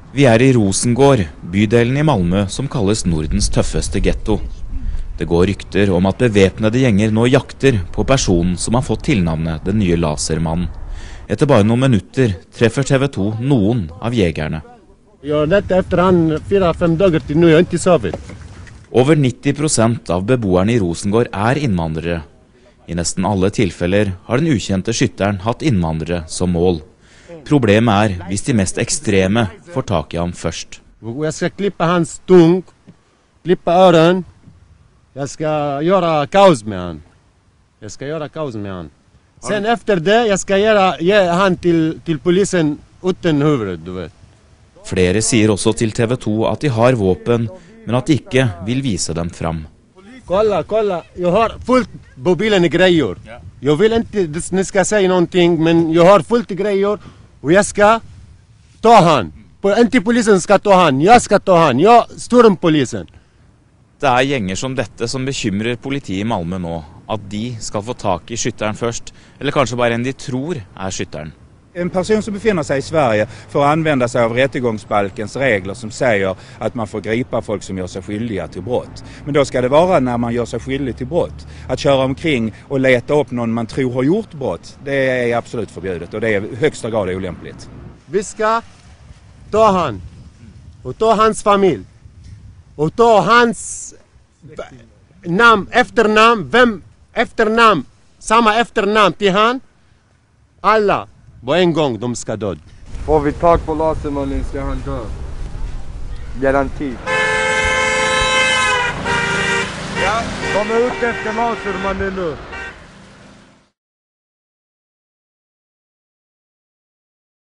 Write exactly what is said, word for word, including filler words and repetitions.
Vi er i Rosengård, bydelen i Malmö som kalles Nordens tøffeste ghetto. Det går rykter om at bevæpnede gjenger nå jakter på personen som har fått tilnavnet den nye lasermannen. Etter bare noen minutter treffer T V to noen av jegerne. Ja, dette efter han fire-fem dager til nå, jeg har ikke sovet. Over nitti prosent av beboerne i Rosengård er innvandrere. I nesten alle tilfeller har den ukjente skytteren hatt innvandrere som mål. Problemet er hvis de mest ekstreme får tak i ham først. Jeg skal klippe hans tung, klippe øren. Jeg skal gjøre kaos med han. Jeg skal gjøre kaos med han. Sen efter det, jeg skal gjøre, gi han til, til polisen uten hovedet, du vet. Flere sier også til T V to at de har våpen, men at de ikke vil vise dem fram. Kolla, kolla, jeg har fullt på bilen greier. Jeg vil ikke, ni skal si noe, men jeg har fullt greier, og jeg skal ta han. Ikke polisen skal ta han, jeg skal ta han, jeg står om polisen. Det er gjenger som dette som bekymrer politiet i Malmö nå, at de skal få tak i skytteren først, eller kanskje bare en de tror er skytteren. En person som befinner sig i Sverige får använda sig av rättegångsbalkens regler som säger att man får gripa folk som gör sig skyldiga till brott. Men då ska det vara när man gör sig skyldig till brott. Att köra omkring och leta upp någon man tror har gjort brott, det är absolut förbjudet och det är i högsta grad olämpligt. Vi ska ta han och ta hans familj och ta hans namn, efternamn, vem efternamn, samma efternamn till han. Alla. På en gång de ska dö. Får vi tag på lasermannen ska han dö. Garanti. Ja, de är ute efter lasermannen nu.